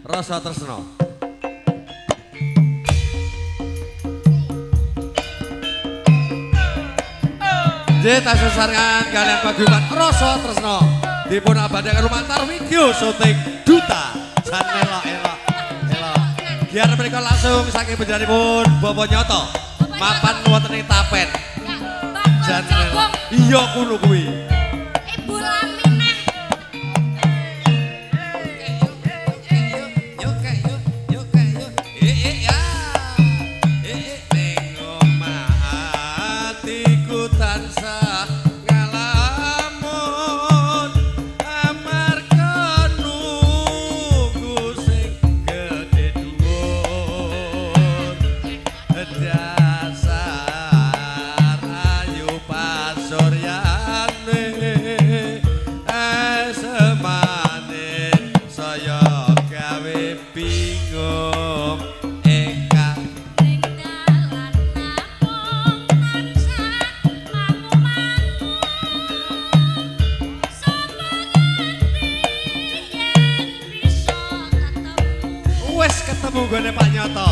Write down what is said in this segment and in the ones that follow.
Rasa Tresno. Jeta sesarengan kalian paguyuban Rasa Tresno dipun abadaken lumantar video syuting Duta jan elok-elok. Biar mereka langsung saking penjenenganipun Bapak Nyoto mapan wonten ing Tapen. Jan elok. Iya kuno kuwi. Ibu Laminah. Ketemu gone Pak Nyoto.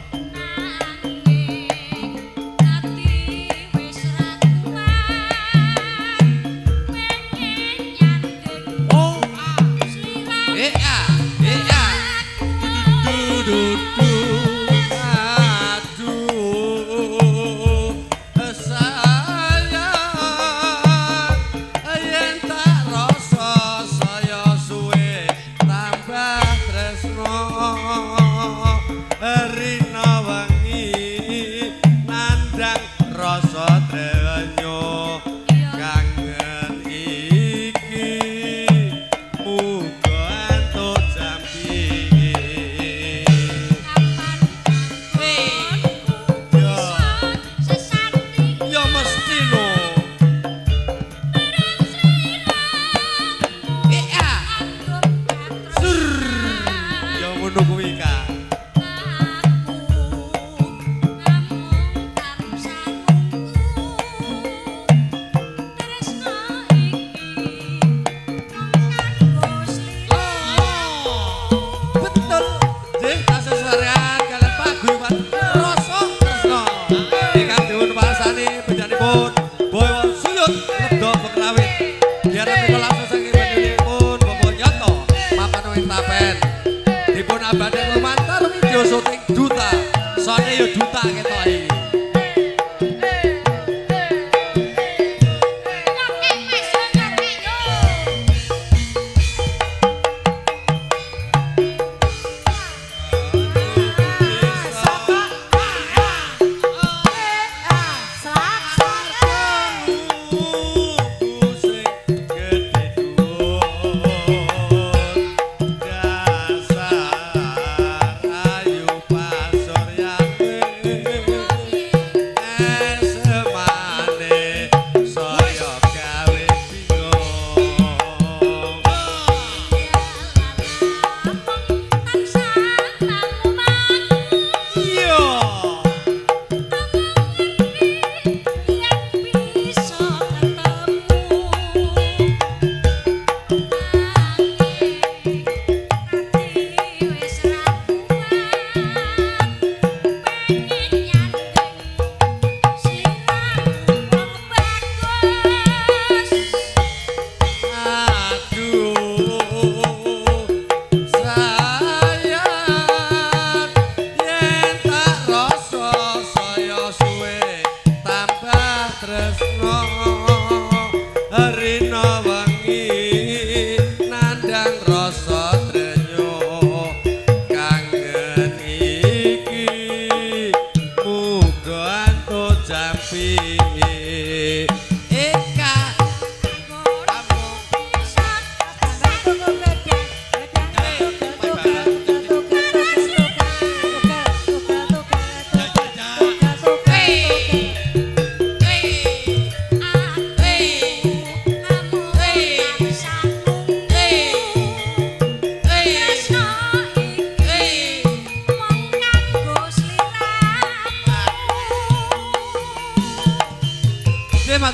Dipun abadek lumantar video syuting Duta. Soalnya ya Duta ketok iki.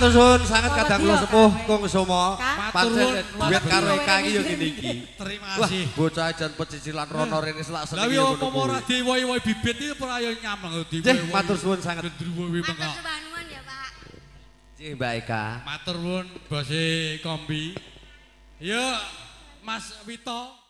matur suwun sangat kadang kula sepuh Kung Somo. Matur nuwun. Duet karo Eka iki yo ngene iki. Terima Wah, kasih. bocah jan pecicilan rono rene selak Lah seneng. yo apa ora diwoy-woy bibit iki ora yo nyameng Nggih, matur suwun sangat. Gendruwo Matur mengko. sembah nuwun ya, Pak. Nggih, Mbak Eka. Matur nuwun Bose Kombi. Yo Mas Wito.